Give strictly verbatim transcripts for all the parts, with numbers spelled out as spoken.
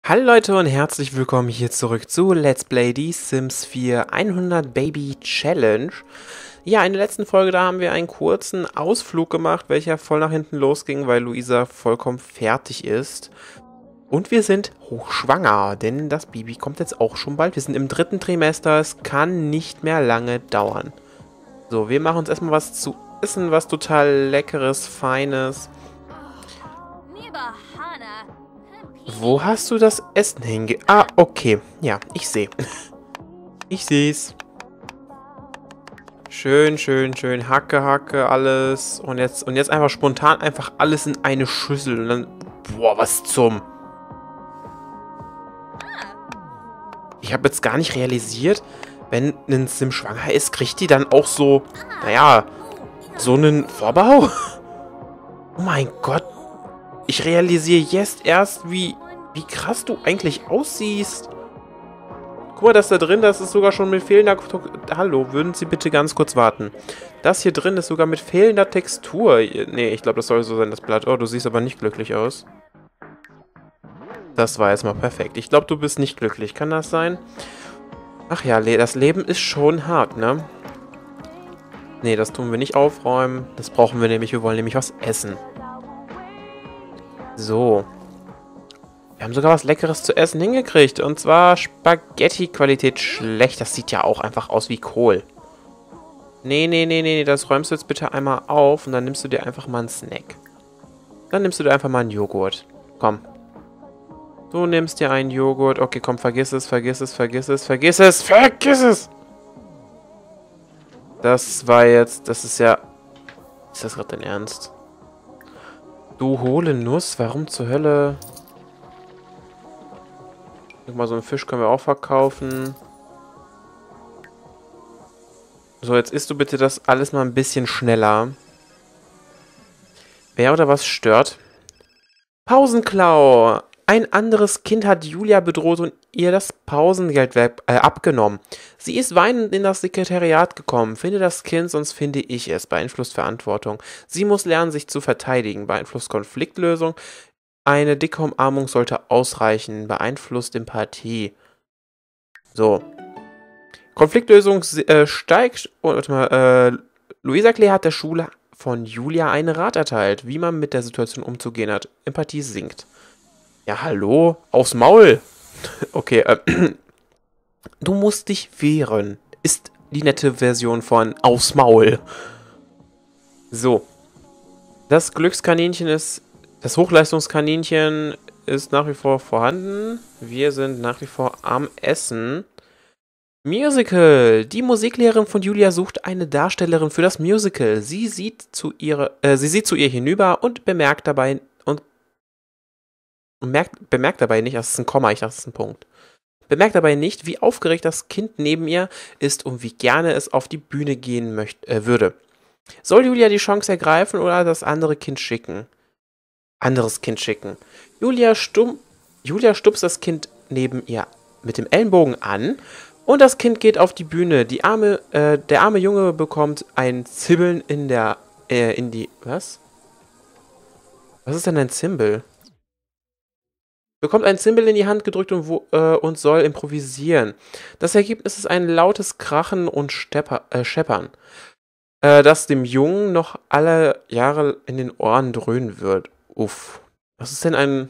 Hallo Leute und herzlich willkommen hier zurück zu Let's Play die Sims vier hundert Baby Challenge. Ja, in der letzten Folge, da haben wir einen kurzen Ausflug gemacht, welcher voll nach hinten losging, weil Luisa vollkommen fertig ist. Und wir sind hochschwanger, denn das Baby kommt jetzt auch schon bald. Wir sind im dritten Trimester, es kann nicht mehr lange dauern. So, wir machen uns erstmal was zu essen, was total leckeres, feines. Wo hast du das Essen hinge... Ah, okay. Ja, ich sehe. Ich sehe es. Schön, schön, schön. Hacke, Hacke, alles. Und jetzt, und jetzt einfach spontan einfach alles in eine Schüssel. Und dann... Boah, was zum... Ich habe jetzt gar nicht realisiert, wenn ein Sim schwanger ist, kriegt die dann auch so... Naja, so einen Vorbau? Oh mein Gott. Ich realisiere jetzt erst, wie, wie krass du eigentlich aussiehst. Guck mal, das da drin, das ist sogar schon mit fehlender... Hallo, würden Sie bitte ganz kurz warten. Das hier drin ist sogar mit fehlender Textur. Nee, ich glaube, das soll so sein, das Blatt. Oh, du siehst aber nicht glücklich aus. Das war jetzt mal perfekt. Ich glaube, du bist nicht glücklich. Kann das sein? Ach ja, das Leben ist schon hart, ne? Nee, das tun wir nicht aufräumen. Das brauchen wir nämlich. Wir wollen nämlich was essen. So. Wir haben sogar was Leckeres zu essen hingekriegt. Und zwar Spaghetti-Qualität schlecht. Das sieht ja auch einfach aus wie Kohl. Nee, nee, nee, nee. Das räumst du jetzt bitte einmal auf. Und dann nimmst du dir einfach mal einen Snack. Dann nimmst du dir einfach mal einen Joghurt. Komm. Du nimmst dir einen Joghurt. Okay, komm, vergiss es, vergiss es, vergiss es, vergiss es, vergiss es! Das war jetzt... Das ist ja... Ist das gerade dein Ernst? Du hohle Nuss, warum zur Hölle? Guck mal, so einen Fisch können wir auch verkaufen. So, jetzt isst du bitte das alles mal ein bisschen schneller. Wer oder was stört? Pausenklau! Ein anderes Kind hat Julia bedroht und ihr das Pausengeld äh, abgenommen. Sie ist weinend in das Sekretariat gekommen. Finde das Kind, sonst finde ich es. Beeinflusst Verantwortung. Sie muss lernen, sich zu verteidigen. Beeinflusst Konfliktlösung. Eine dicke Umarmung sollte ausreichen. Beeinflusst Empathie. So. Konfliktlösung äh, steigt. Und, warte mal, äh, Luisa Claire hat der Schule von Julia einen Rat erteilt, wie man mit der Situation umzugehen hat. Empathie sinkt. Ja, hallo? Aufs Maul! Okay, äh, du musst dich wehren. Ist die nette Version von aufs Maul. So. Das Glückskaninchen ist... Das Hochleistungskaninchen ist nach wie vor vorhanden. Wir sind nach wie vor am Essen. Musical. Die Musiklehrerin von Julia sucht eine Darstellerin für das Musical. Sie sieht zu ihrer, äh, sie sieht zu ihr hinüber und bemerkt dabei und merkt, bemerkt dabei nicht, das ist ein Komma, ich dachte, das ist ein Punkt. Bemerkt dabei nicht, wie aufgeregt das Kind neben ihr ist und wie gerne es auf die Bühne gehen möchte, äh, würde. Soll Julia die Chance ergreifen oder das andere Kind schicken? Anderes Kind schicken. Julia, stumm, Julia stupst das Kind neben ihr mit dem Ellenbogen an und das Kind geht auf die Bühne. Die arme, äh, der arme Junge bekommt ein Zibbeln in der, äh, in die, was? Was ist denn ein Zimbel? Bekommt ein Zimbel in die Hand gedrückt und, wo, äh, und soll improvisieren. Das Ergebnis ist ein lautes Krachen und Stepper, äh, Scheppern, äh, das dem Jungen noch alle Jahre in den Ohren dröhnen wird. Uff. Was ist denn ein...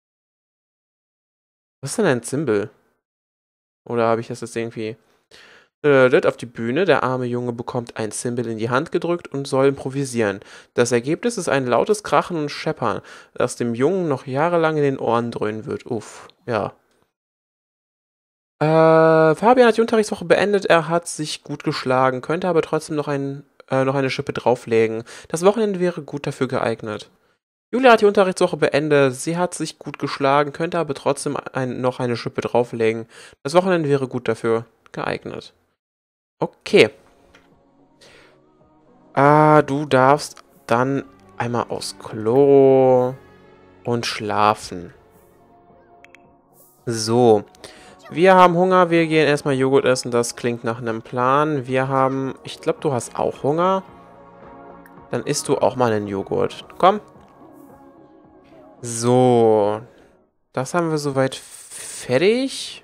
Was ist denn ein Zimbel? Oder habe ich das jetzt irgendwie... Auf die Bühne, der arme Junge bekommt ein Zimbel in die Hand gedrückt und soll improvisieren. Das Ergebnis ist ein lautes Krachen und Scheppern, das dem Jungen noch jahrelang in den Ohren dröhnen wird. Uff, ja. Äh, Fabian hat die Unterrichtswoche beendet, er hat sich gut geschlagen, könnte aber trotzdem noch, ein, äh, noch eine Schippe drauflegen. Das Wochenende wäre gut dafür geeignet. Julia hat die Unterrichtswoche beendet, sie hat sich gut geschlagen, könnte aber trotzdem ein, noch eine Schippe drauflegen. Das Wochenende wäre gut dafür geeignet. Okay. Ah, du darfst dann einmal aufs Klo und schlafen. So. Wir haben Hunger, wir gehen erstmal Joghurt essen, das klingt nach einem Plan. Wir haben, ich glaube, du hast auch Hunger. Dann isst du auch mal einen Joghurt. Komm. So. Das haben wir soweit fertig.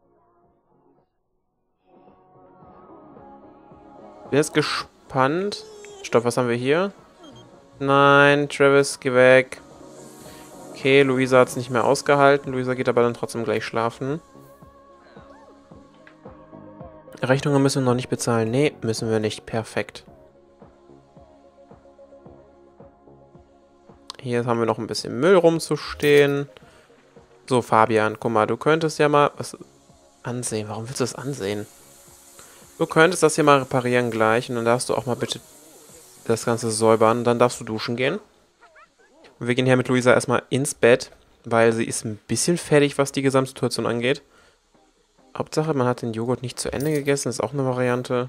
Bin jetzt gespannt. Stopp, was haben wir hier? Nein, Travis, geh weg. Okay, Luisa hat es nicht mehr ausgehalten. Luisa geht aber dann trotzdem gleich schlafen. Rechnungen müssen wir noch nicht bezahlen. Nee, müssen wir nicht. Perfekt. Hier haben wir noch ein bisschen Müll rumzustehen. So, Fabian, guck mal, du könntest ja mal was ansehen. Warum willst du das ansehen? Du könntest das hier mal reparieren gleich. Und dann darfst du auch mal bitte das Ganze säubern. Dann darfst du duschen gehen. Und wir gehen hier mit Luisa erstmal ins Bett, weil sie ist ein bisschen fertig, was die Gesamtsituation angeht. Hauptsache, man hat den Joghurt nicht zu Ende gegessen. Ist auch eine Variante.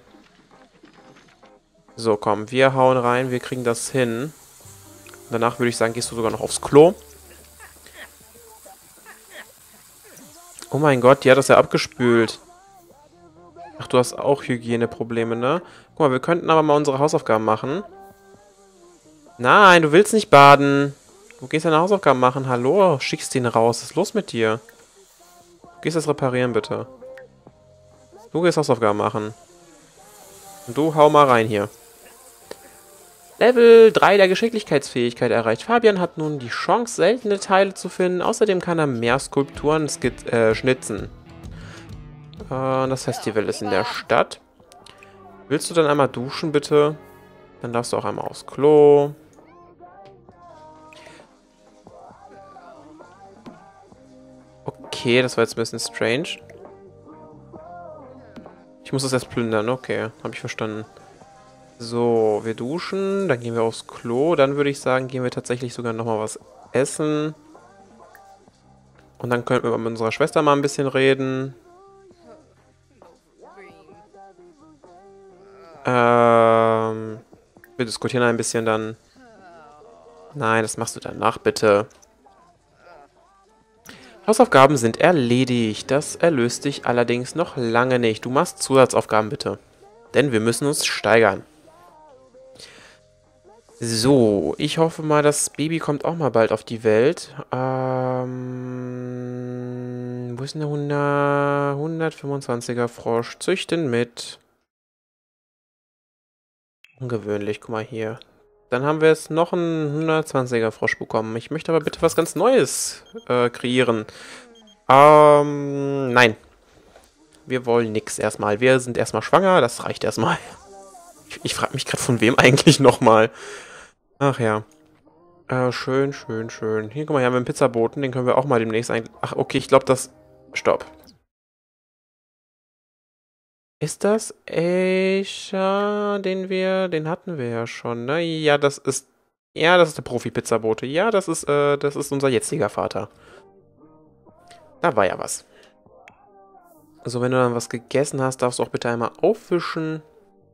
So, komm, wir hauen rein. Wir kriegen das hin. Danach würde ich sagen, gehst du sogar noch aufs Klo. Oh mein Gott, die hat das ja abgespült. Ach, du hast auch Hygieneprobleme, ne? Guck mal, wir könnten aber mal unsere Hausaufgaben machen. Nein, du willst nicht baden. Du gehst deine Hausaufgaben machen. Hallo, schickst den raus. Was ist los mit dir? Du gehst das reparieren, bitte. Du gehst Hausaufgaben machen. Und du hau mal rein hier. Level drei der Geschicklichkeitsfähigkeit erreicht. Fabian hat nun die Chance, seltene Teile zu finden. Außerdem kann er mehr Skulpturen äh, schnitzen. Äh, das Festival ist in der Stadt. Willst du dann einmal duschen, bitte? Dann darfst du auch einmal aufs Klo. Okay, das war jetzt ein bisschen strange. Ich muss das erst plündern, okay. Habe ich verstanden. So, wir duschen, dann gehen wir aufs Klo. Dann würde ich sagen, gehen wir tatsächlich sogar nochmal was essen. Und dann könnten wir mit unserer Schwester mal ein bisschen reden. Ähm, wir diskutieren ein bisschen dann. Nein, das machst du danach, bitte. Hausaufgaben sind erledigt. Das erlöst dich allerdings noch lange nicht. Du machst Zusatzaufgaben, bitte. Denn wir müssen uns steigern. So, ich hoffe mal, das Baby kommt auch mal bald auf die Welt. Ähm, wo ist denn der hundertfünfundzwanziger Frosch? Züchten mit. Ungewöhnlich, guck mal hier. Dann haben wir jetzt noch einen hundertzwanziger Frosch bekommen. Ich möchte aber bitte was ganz Neues äh, kreieren. Ähm, nein. Wir wollen nix erstmal. Wir sind erstmal schwanger, das reicht erstmal. Ich, ich frage mich gerade, von wem eigentlich nochmal. Ach ja. Äh, schön, schön, schön. Hier, guck mal, hier haben wir einen Pizzaboten. Den können wir auch mal demnächst ein... Ach, okay, ich glaube, das... Stopp. Ist das Aisha, den wir... Den hatten wir ja schon, ne? Ja, das ist... Ja, das ist der Profi-Pizzabote. Ja, das ist, äh, das ist unser jetziger Vater. Da war ja was. Also, wenn du dann was gegessen hast, darfst du auch bitte einmal aufwischen.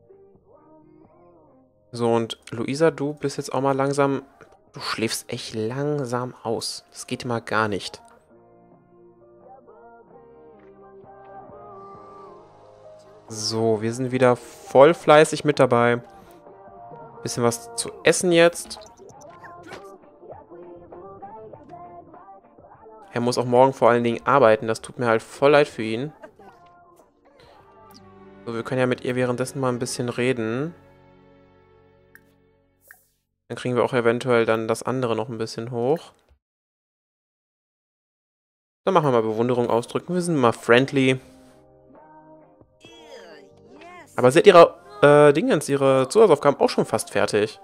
So, und Luisa, du bist jetzt auch mal langsam... Du schläfst echt langsam aus. Das geht mal gar nicht. So, wir sind wieder voll fleißig mit dabei. Bisschen was zu essen jetzt. Er muss auch morgen vor allen Dingen arbeiten. Das tut mir halt voll leid für ihn. So, wir können ja mit ihr währenddessen mal ein bisschen reden. Dann kriegen wir auch eventuell dann das andere noch ein bisschen hoch. Dann machen wir mal Bewunderung ausdrücken. Wir sind mal friendly. Aber sie hat ihre, äh, Dingens, ihre Zusatzaufgaben auch schon fast fertig.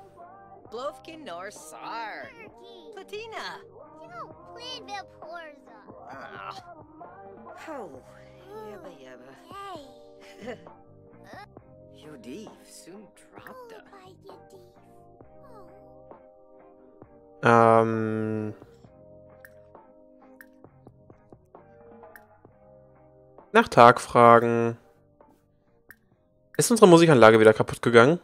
Ähm... Nach Tag fragen. Ist unsere Musikanlage wieder kaputt gegangen?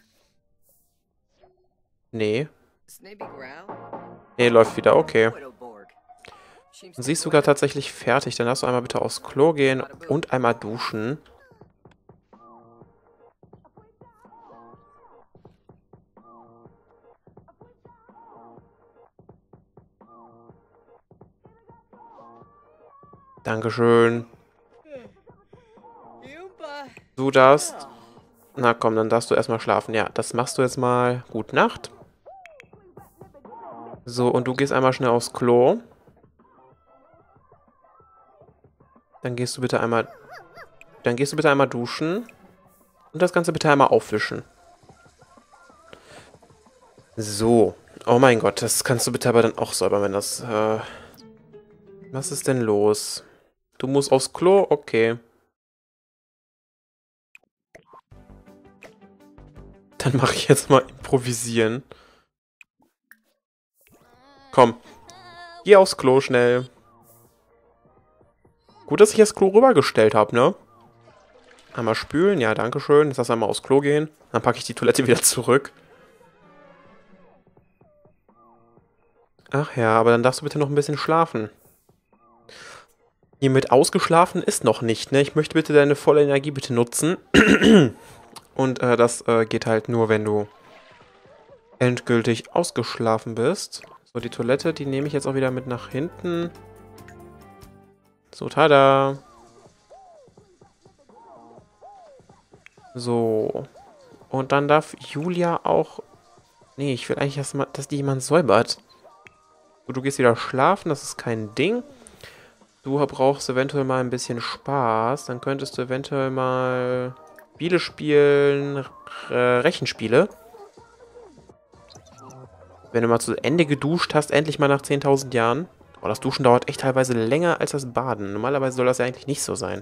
Nee. Nee, läuft wieder, okay. Und sie ist sogar tatsächlich fertig. Dann darfst du einmal bitte aufs Klo gehen und einmal duschen. Dankeschön. Du darfst... Na komm, dann darfst du erstmal schlafen. Ja, das machst du jetzt mal. Gute Nacht. So, und du gehst einmal schnell aufs Klo. Dann gehst du bitte einmal... Dann gehst du bitte einmal duschen. Und das Ganze bitte einmal aufwischen. So. Oh mein Gott, das kannst du bitte aber dann auch säubern, wenn das... Äh Was ist denn los? Du musst aufs Klo? Okay. Dann mache ich jetzt mal improvisieren. Komm. Geh aufs Klo schnell. Gut, dass ich das Klo rübergestellt habe, ne? Einmal spülen. Ja, danke schön. Jetzt lass einmal aufs Klo gehen. Dann packe ich die Toilette wieder zurück. Ach ja, aber dann darfst du bitte noch ein bisschen schlafen. Hiermit ausgeschlafen ist noch nicht, ne? Ich möchte bitte deine volle Energie bitte nutzen. Und äh, das äh, geht halt nur, wenn du endgültig ausgeschlafen bist. So, die Toilette, die nehme ich jetzt auch wieder mit nach hinten. So, tada. So. Und dann darf Julia auch... Nee, ich will eigentlich erstmal, dass die jemand säubert. So, du gehst wieder schlafen, das ist kein Ding. Du brauchst eventuell mal ein bisschen Spaß. Dann könntest du eventuell mal Spiele spielen, äh, Rechenspiele. Wenn du mal zu Ende geduscht hast, endlich mal nach zehntausend Jahren. Oh, das Duschen dauert echt teilweise länger als das Baden. Normalerweise soll das ja eigentlich nicht so sein.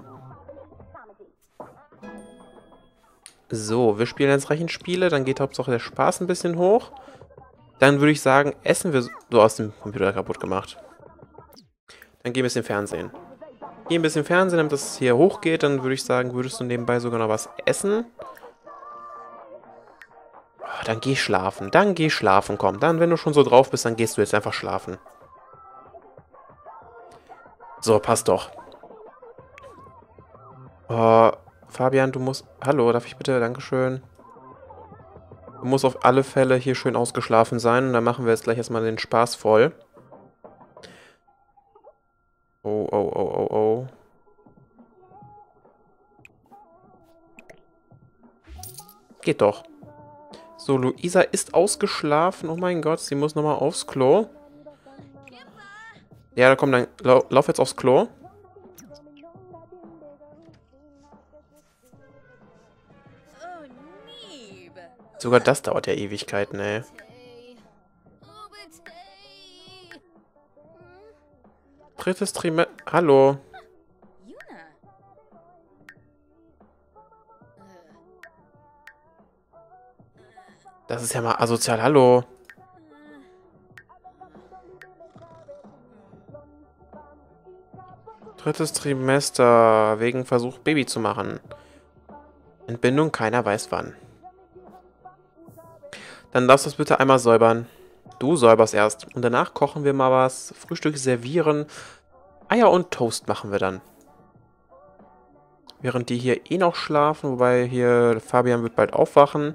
So, wir spielen jetzt Rechenspiele. Dann geht Hauptsache der Spaß ein bisschen hoch. Dann würde ich sagen, essen wir... Du hast den Computer kaputt gemacht. Dann geh ein bisschen Fernsehen. Geh ein bisschen Fernsehen, damit das hier hochgeht. Dann würde ich sagen, würdest du nebenbei sogar noch was essen. Oh, dann geh schlafen. Dann geh schlafen, komm. Dann, wenn du schon so drauf bist, dann gehst du jetzt einfach schlafen. So, passt doch. Oh, Fabian, du musst... Hallo, darf ich bitte? Dankeschön. Du musst auf alle Fälle hier schön ausgeschlafen sein. Und dann machen wir jetzt gleich erstmal den Spaß voll. Oh, oh, oh, oh, oh. Geht doch. So, Luisa ist ausgeschlafen. Oh mein Gott, sie muss nochmal aufs Klo. Ja, dann komm, dann lau lauf jetzt aufs Klo. Sogar das dauert ja Ewigkeiten, ey. Drittes Trimester. Hallo. Das ist ja mal asozial. Hallo. Drittes Trimester. Wegen Versuch, Baby zu machen. Entbindung, keiner weiß wann. Dann darfst du es bitte einmal säubern. Du säuberst erst. Und danach kochen wir mal was. Frühstück servieren. Eier und Toast machen wir dann. Während die hier eh noch schlafen. Wobei hier Fabian wird bald aufwachen.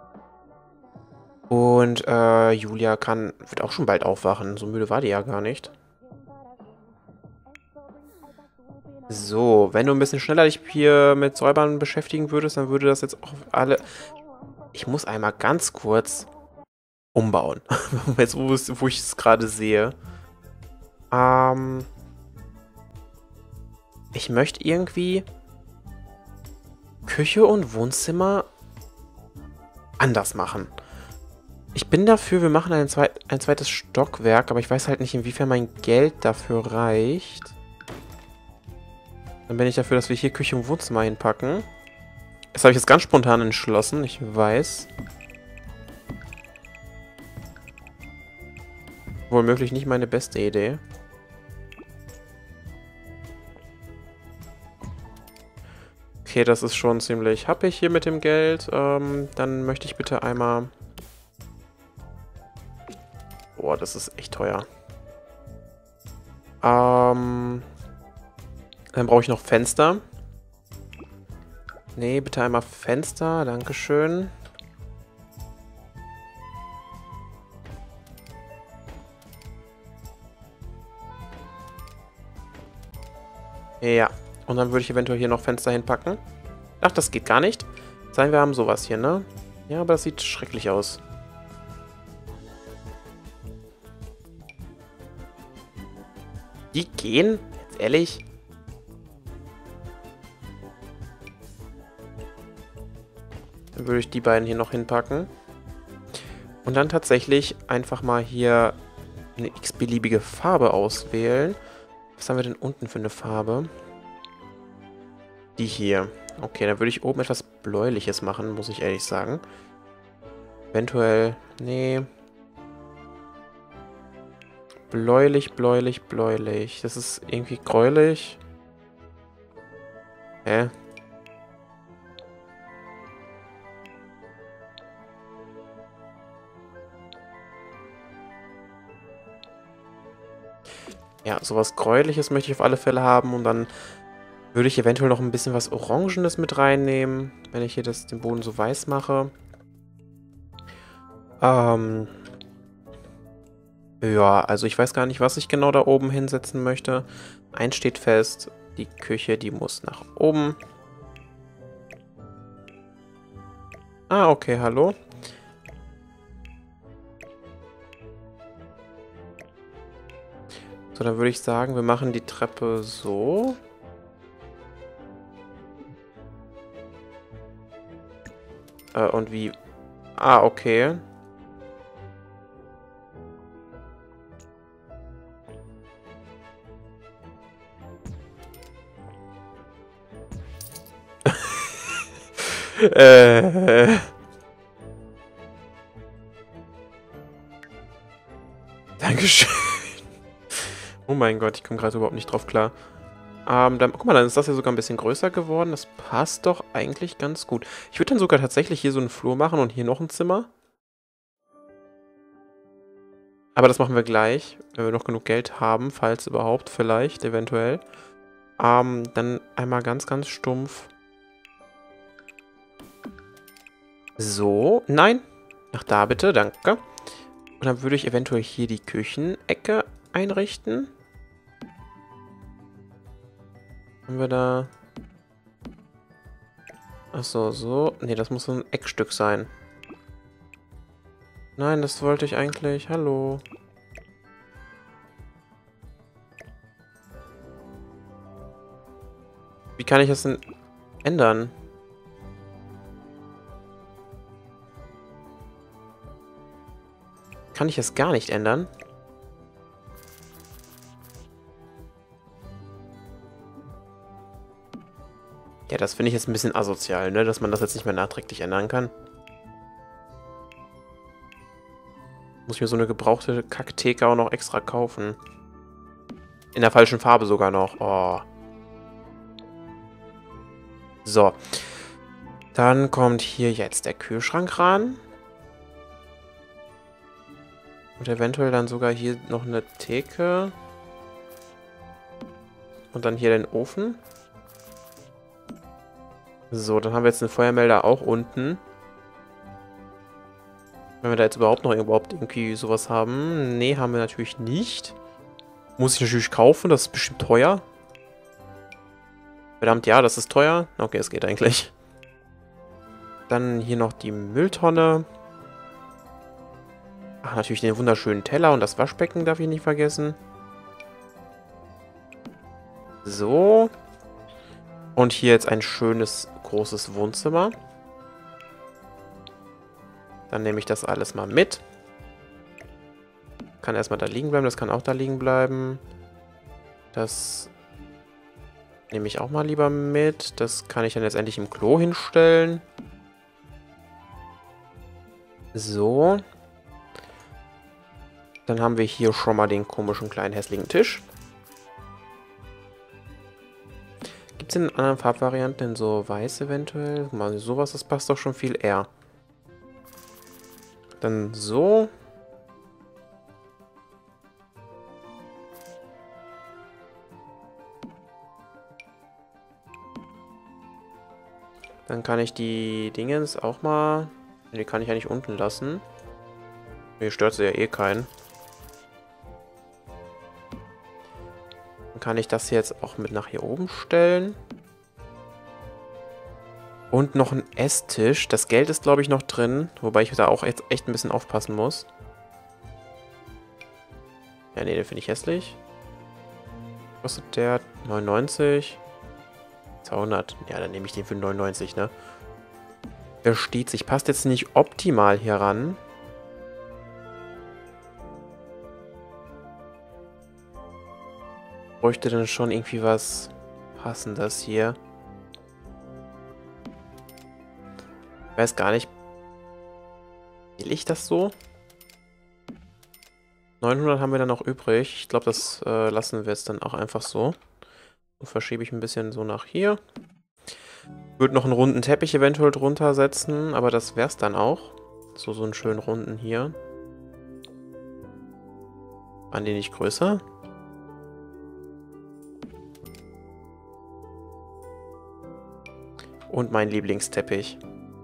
Und äh, Julia kann, wird auch schon bald aufwachen. So müde war die ja gar nicht. So, wenn du ein bisschen schneller dich hier mit Säubern beschäftigen würdest, dann würde das jetzt auch alle... Ich muss einmal ganz kurz umbauen. Jetzt, wo, wo ich es gerade sehe. Ähm... Ich möchte irgendwie Küche und Wohnzimmer anders machen. Ich bin dafür, wir machen ein, zweit, ein zweites Stockwerk, aber ich weiß halt nicht, inwiefern mein Geld dafür reicht. Dann bin ich dafür, dass wir hier Küche und Wohnzimmer hinpacken. Das habe ich jetzt ganz spontan entschlossen, ich weiß. Womöglich nicht meine beste Idee. Okay, das ist schon ziemlich happig hier mit dem Geld. Ähm, dann möchte ich bitte einmal... Boah, das ist echt teuer. Ähm, dann brauche ich noch Fenster. Nee, bitte einmal Fenster. Dankeschön. Ja. Und dann würde ich eventuell hier noch Fenster hinpacken. Ach, das geht gar nicht. Sein, wir haben sowas hier, ne? Ja, aber das sieht schrecklich aus. Die gehen? Jetzt ehrlich? Dann würde ich die beiden hier noch hinpacken. Und dann tatsächlich einfach mal hier eine x-beliebige Farbe auswählen. Was haben wir denn unten für eine Farbe? Die hier. Okay, dann würde ich oben etwas Bläuliches machen, muss ich ehrlich sagen. Eventuell... Nee. Bläulich, bläulich, bläulich. Das ist irgendwie gräulich. Hä? Ja, sowas Gräuliches möchte ich auf alle Fälle haben. Und dann würde ich eventuell noch ein bisschen was Orangenes mit reinnehmen, wenn ich hier das, den Boden so weiß mache. Ähm... Ja, also ich weiß gar nicht, was ich genau da oben hinsetzen möchte. Eins steht fest, die Küche, die muss nach oben. Ah, okay, hallo. So, dann würde ich sagen, wir machen die Treppe so. Äh, und wie... Ah, okay. äh... Dankeschön. Oh mein Gott, ich komme gerade überhaupt nicht drauf klar. Ähm, dann, guck mal, dann ist das ja sogar ein bisschen größer geworden. Das passt doch eigentlich ganz gut. Ich würde dann sogar tatsächlich hier so einen Flur machen und hier noch ein Zimmer. Aber das machen wir gleich, wenn wir noch genug Geld haben, falls überhaupt, vielleicht, eventuell. Ähm, dann einmal ganz, ganz stumpf. So, nein. Nach da bitte, danke. Und dann würde ich eventuell hier die Küchenecke einrichten. Haben wir da... Achso, so. Nee, das muss so ein Eckstück sein. Nein, das wollte ich eigentlich. Hallo. Wie kann ich das denn ändern? Kann ich das gar nicht ändern? Ja, das finde ich jetzt ein bisschen asozial, ne? Dass man das jetzt nicht mehr nachträglich ändern kann. Muss ich mir so eine gebrauchte Kacktheke auch noch extra kaufen. In der falschen Farbe sogar noch. Oh. So. Dann kommt hier jetzt der Kühlschrank ran. Und eventuell dann sogar hier noch eine Theke. Und dann hier den Ofen. So, dann haben wir jetzt den Feuermelder auch unten. Wenn wir da jetzt überhaupt noch überhaupt irgendwie sowas haben. Nee, haben wir natürlich nicht. Muss ich natürlich kaufen, das ist bestimmt teuer. Verdammt, ja, das ist teuer. Okay, es geht eigentlich. Dann hier noch die Mülltonne. Ach, natürlich den wunderschönen Teller und das Waschbecken darf ich nicht vergessen. So. Und hier jetzt ein schönes, großes Wohnzimmer. Dann nehme ich das alles mal mit. Kann erstmal da liegen bleiben, das kann auch da liegen bleiben. Das nehme ich auch mal lieber mit. Das kann ich dann jetzt endlich im Klo hinstellen. So. Dann haben wir hier schon mal den komischen kleinen hässlichen Tisch. Gibt es in anderen Farbvarianten denn so weiß eventuell? Guck mal, sowas, das passt doch schon viel eher. Dann so. Dann kann ich die Dingens auch mal... Die kann ich ja nicht unten lassen. Mir stört sie ja eh keinen. Dann kann ich das hier jetzt auch mit nach hier oben stellen. Und noch ein Esstisch. Das Geld ist, glaube ich, noch drin. Wobei ich da auch jetzt echt ein bisschen aufpassen muss. Ja, nee, den finde ich hässlich. Kostet der neunundneunzig? zweihundert. Ja, dann nehme ich den für neunundneunzig, ne? Versteht sich. Passt jetzt nicht optimal hier ran. Bräuchte dann schon irgendwie was Passendes hier. Ich weiß gar nicht. Will ich das so? neunhundert haben wir dann noch übrig. Ich glaube, das äh, lassen wir jetzt dann auch einfach so. Und verschiebe ich ein bisschen so nach hier. Würde noch einen runden Teppich eventuell drunter setzen, aber das wäre es dann auch. So, so einen schönen runden hier. Waren die nicht größer? Und mein Lieblingsteppich.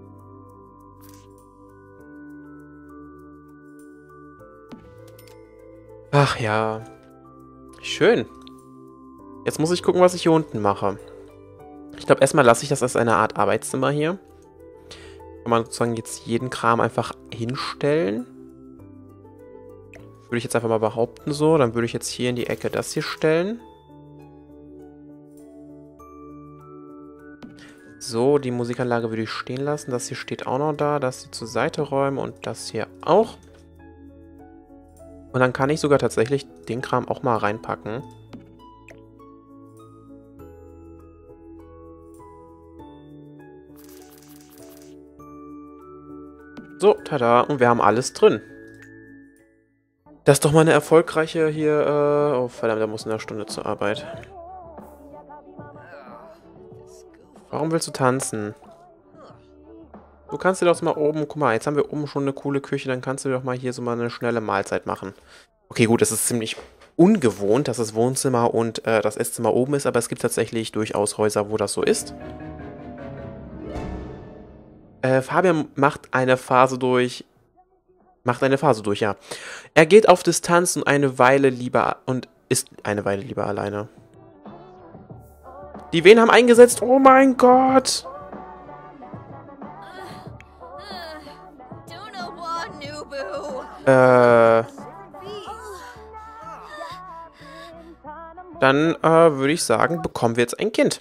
Ach ja. Schön. Jetzt muss ich gucken, was ich hier unten mache. Ich glaube, erstmal lasse ich das als eine Art Arbeitszimmer hier. Kann man sozusagen jetzt jeden Kram einfach hinstellen. Würde ich jetzt einfach mal behaupten so. Dann würde ich jetzt hier in die Ecke das hier stellen. So, die Musikanlage würde ich stehen lassen. Das hier steht auch noch da. Das hier zur Seite räumen und das hier auch. Und dann kann ich sogar tatsächlich den Kram auch mal reinpacken. So, tada. Und wir haben alles drin. Das ist doch mal eine erfolgreiche hier... Äh oh, verdammt, da muss eine Stunde zur Arbeit. Warum willst du tanzen? Du kannst dir doch mal oben... Guck mal, jetzt haben wir oben schon eine coole Küche. Dann kannst du doch mal hier so mal eine schnelle Mahlzeit machen. Okay, gut, es ist ziemlich ungewohnt, dass das Wohnzimmer und äh, das Esszimmer oben ist. Aber es gibt tatsächlich durchaus Häuser, wo das so ist. Äh, Fabian macht eine Phase durch... Macht eine Phase durch, ja. Er geht auf Distanz und eine Weile lieber... Und ist eine Weile lieber alleine. Die Wehen haben eingesetzt. Oh mein Gott. Äh. Dann äh, würde ich sagen, bekommen wir jetzt ein Kind.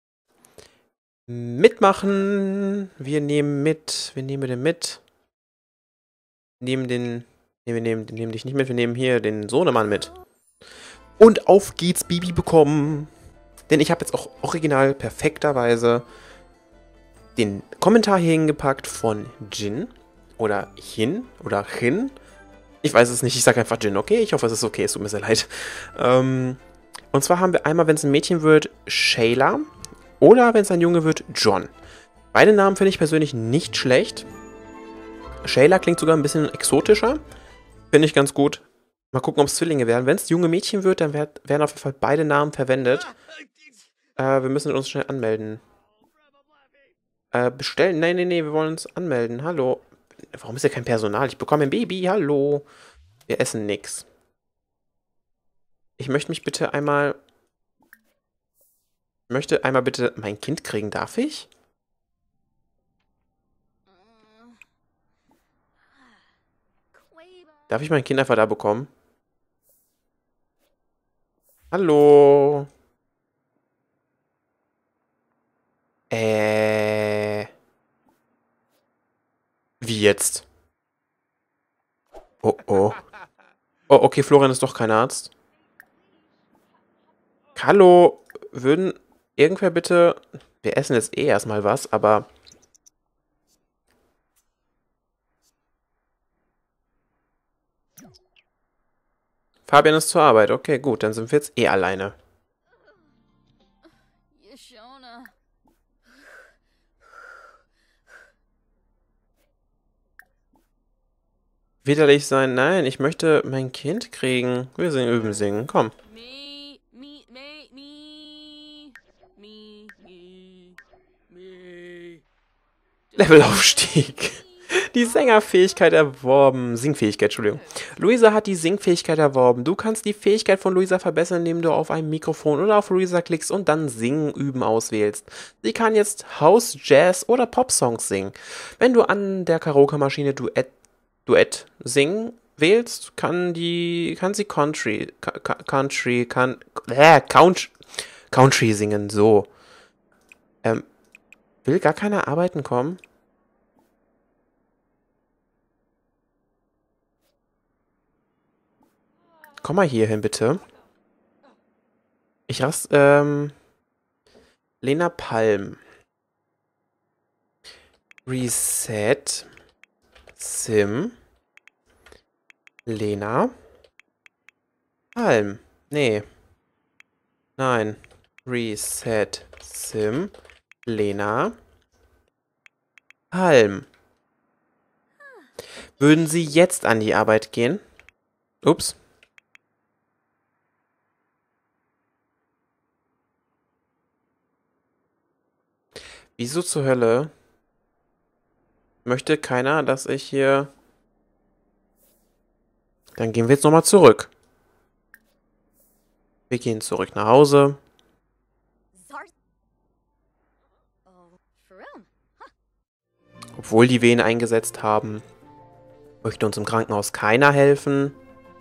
Mitmachen. Wir nehmen mit. Wir nehmen den mit. Nehmen den... Nee, wir nehmen, nehmen dich nicht mit. Wir nehmen hier den Sohnemann mit. Und auf geht's, Baby bekommen. Denn ich habe jetzt auch original perfekterweise den Kommentar hier hingepackt von Jin. Oder Hin. Oder Hin. Ich weiß es nicht. Ich sage einfach Jin, okay? Ich hoffe, es ist okay. Es tut mir sehr leid. Ähm, und zwar haben wir einmal, wenn es ein Mädchen wird, Shayla. Oder wenn es ein Junge wird, John. Beide Namen finde ich persönlich nicht schlecht. Shayla klingt sogar ein bisschen exotischer. Finde ich ganz gut. Mal gucken, ob es Zwillinge werden. Wenn es junge Mädchen wird, dann werd, werden auf jeden Fall beide Namen verwendet. Äh, wir müssen uns schnell anmelden. Äh, bestellen? Nein, nein, nein, wir wollen uns anmelden. Hallo. Warum ist ja kein Personal? Ich bekomme ein Baby. Hallo. Wir essen nix. Ich möchte mich bitte einmal... Ich möchte einmal bitte mein Kind kriegen. Darf ich? Darf ich mein Kind einfach da bekommen? Hallo. Äh. Wie jetzt? Oh, oh. Oh, okay, Florian ist doch kein Arzt. Hallo. Würden irgendwer bitte... Wir essen jetzt eh erstmal was, aber... Fabian ist zur Arbeit. Okay, gut, dann sind wir jetzt eh alleine. Widerlich sein? Nein, ich möchte mein Kind kriegen. Wir singen, üben, singen. Komm. Levelaufstieg. Die Sängerfähigkeit erworben. Singfähigkeit, Entschuldigung. Luisa hat die Singfähigkeit erworben. Du kannst die Fähigkeit von Luisa verbessern, indem du auf ein Mikrofon oder auf Luisa klickst und dann Singen üben auswählst. Sie kann jetzt House, Jazz oder Popsongs singen. Wenn du an der Karaoke-Maschine Duett, Duett singen wählst, kann die kann sie Country Country kann äh, Country, Country singen, so. Ähm, will gar keiner arbeiten kommen? Komm mal hier hin, bitte. Ich rast, ähm, Lena Palm. Reset. Sim. Lena. Palm. Nee. Nein. Reset. Sim. Lena. Palm. Würden Sie jetzt an die Arbeit gehen? Ups. Wieso zur Hölle möchte keiner, dass ich hier... Dann gehen wir jetzt nochmal zurück. Wir gehen zurück nach Hause. Obwohl die Wehen eingesetzt haben, möchte uns im Krankenhaus keiner helfen.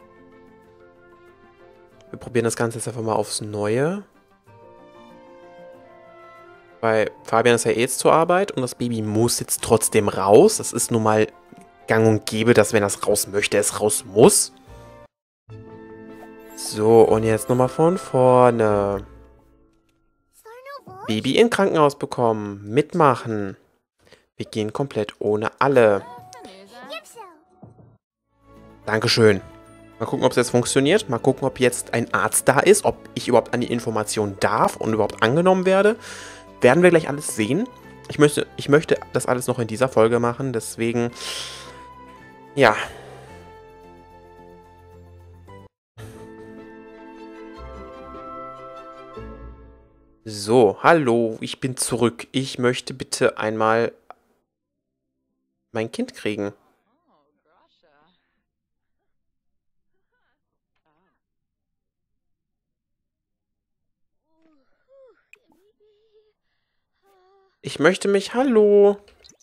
Wir probieren das Ganze jetzt einfach mal aufs Neue. Weil Fabian ist ja eh jetzt zur Arbeit und das Baby muss jetzt trotzdem raus. Das ist nun mal gang und gäbe, dass wenn das raus möchte, es raus muss. So, und jetzt nochmal von vorne. Baby in Krankenhaus bekommen. Mitmachen. Wir gehen komplett ohne alle. Dankeschön. Mal gucken, ob es jetzt funktioniert. Mal gucken, ob jetzt ein Arzt da ist. Ob ich überhaupt an die Information darf und überhaupt angenommen werde. Werden wir gleich alles sehen. Ich möchte, ich möchte das alles noch in dieser Folge machen. Deswegen, ja. So, hallo, ich bin zurück. Ich möchte bitte einmal mein Kind kriegen. Ich möchte mich... Hallo.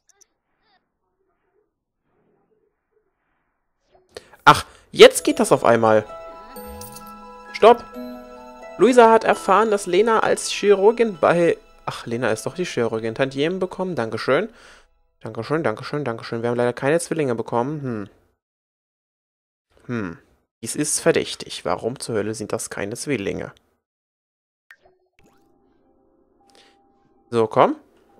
Ach, jetzt geht das auf einmal. Stopp. Luisa hat erfahren, dass Lena als Chirurgin bei... Ach, Lena ist doch die Chirurgin. Tantiemen bekommen. Dankeschön. Dankeschön, Dankeschön, Dankeschön. Wir haben leider keine Zwillinge bekommen. Hm. Hm. Dies ist verdächtig. Warum zur Hölle sind das keine Zwillinge? So, komm.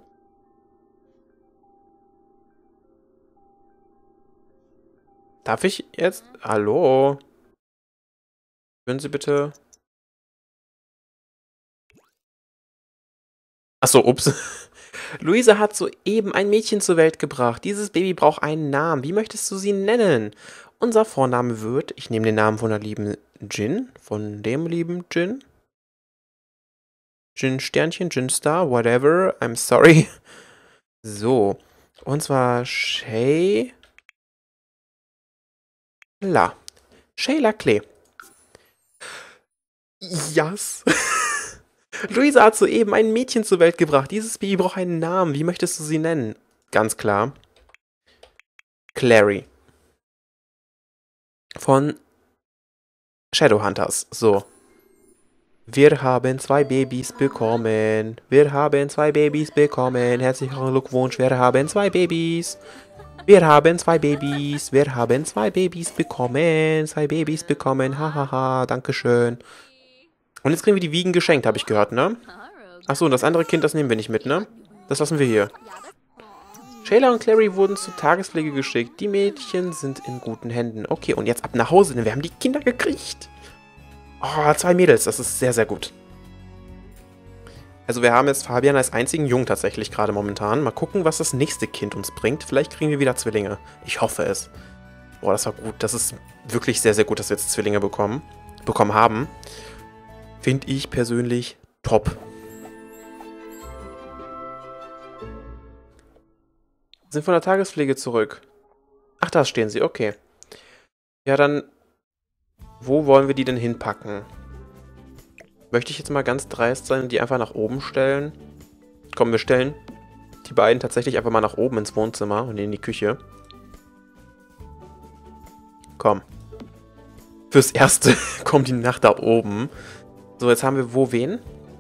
Darf ich jetzt... Hallo? Würden Sie bitte... Achso, ups. Luisa hat soeben ein Mädchen zur Welt gebracht. Dieses Baby braucht einen Namen. Wie möchtest du sie nennen? Unser Vorname wird... Ich nehme den Namen von der lieben Jin. Von dem lieben Jin. Jin Sternchen, Jin Star, whatever. I'm sorry. So. Und zwar Shay... La. Shayla Klee. Yes. Luisa hat soeben ein Mädchen zur Welt gebracht. Dieses Baby braucht einen Namen. Wie möchtest du sie nennen? Ganz klar. Clary. Von Shadowhunters. So. Wir haben zwei Babys bekommen. Wir haben zwei Babys bekommen. Herzlichen Glückwunsch. Wir haben zwei Babys. Wir haben zwei Babys. Wir haben zwei Babys bekommen. Zwei Babys bekommen. Hahaha. Ha, ha. Dankeschön. Und jetzt kriegen wir die Wiegen geschenkt, habe ich gehört, ne? Achso, und das andere Kind, das nehmen wir nicht mit, ne? Das lassen wir hier. Shayla und Clary wurden zur Tagespflege geschickt. Die Mädchen sind in guten Händen. Okay, und jetzt ab nach Hause, denn wir haben die Kinder gekriegt. Oh, zwei Mädels, das ist sehr, sehr gut. Also wir haben jetzt Fabian als einzigen Jungen tatsächlich gerade momentan. Mal gucken, was das nächste Kind uns bringt. Vielleicht kriegen wir wieder Zwillinge. Ich hoffe es. Boah, das war gut. Das ist wirklich sehr, sehr gut, dass wir jetzt Zwillinge bekommen, bekommen haben. Finde ich persönlich top. Sind von der Tagespflege zurück. Ach, da stehen sie, okay. Ja, dann, wo wollen wir die denn hinpacken? Möchte ich jetzt mal ganz dreist sein und die einfach nach oben stellen? Komm, wir stellen die beiden tatsächlich einfach mal nach oben ins Wohnzimmer und in die Küche. Komm. Fürs Erste kommt die nach da oben. So, jetzt haben wir wo wen?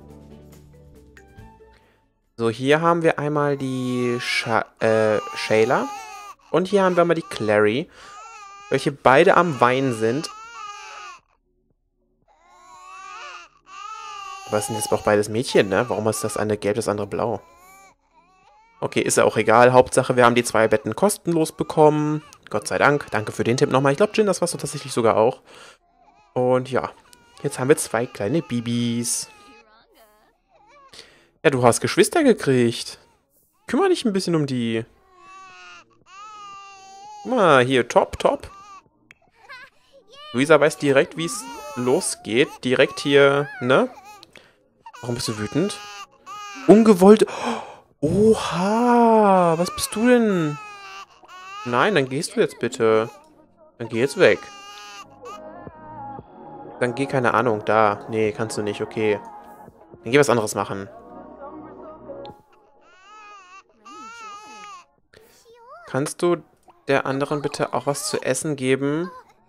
So, hier haben wir einmal die Sha äh, Shayla. Und hier haben wir einmal die Clary. Welche beide am Weinen sind. Aber es sind jetzt auch beides Mädchen, ne? Warum ist das eine gelb, das andere blau? Okay, ist ja auch egal. Hauptsache, wir haben die zwei Betten kostenlos bekommen. Gott sei Dank. Danke für den Tipp nochmal. Ich glaube, Jin, das warst du tatsächlich sogar auch. Und ja, jetzt haben wir zwei kleine Babys. Ja, du hast Geschwister gekriegt. Kümmere dich ein bisschen um die. Guck mal, hier, top, top. Luisa weiß direkt, wie es losgeht. Direkt hier, ne? Warum bist du wütend? Ungewollt. Oha, was bist du denn? Nein, dann gehst du jetzt bitte. Dann geh jetzt weg. Dann geh, keine Ahnung, da. Nee, kannst du nicht, okay. Dann geh was anderes machen. Kannst du der anderen bitte auch was zu essen geben?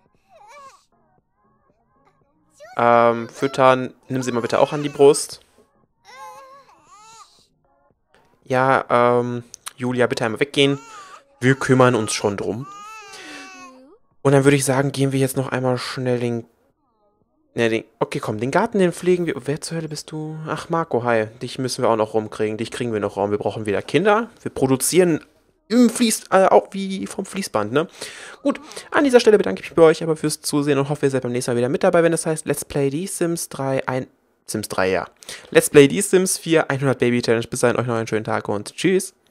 Ähm, füttern. Nimm sie mal bitte auch an die Brust. Ja, ähm, Julia, bitte einmal weggehen. Wir kümmern uns schon drum. Und dann würde ich sagen, gehen wir jetzt noch einmal schnell den... Ne, den... Okay, komm, den Garten, den pflegen wir... Wer zur Hölle bist du? Ach, Marco, hi. Dich müssen wir auch noch rumkriegen. Dich kriegen wir noch rum. Wir brauchen wieder Kinder. Wir produzieren im Fließ... Äh, auch wie vom Fließband, ne? Gut, an dieser Stelle bedanke ich mich bei euch aber fürs Zusehen und hoffe, ihr seid beim nächsten Mal wieder mit dabei, wenn es heißt Let's Play die Sims drei... Ein... Sims drei, ja. Let's Play die Sims vier hundert Baby Challenge. Bis dahin, euch noch einen schönen Tag und tschüss.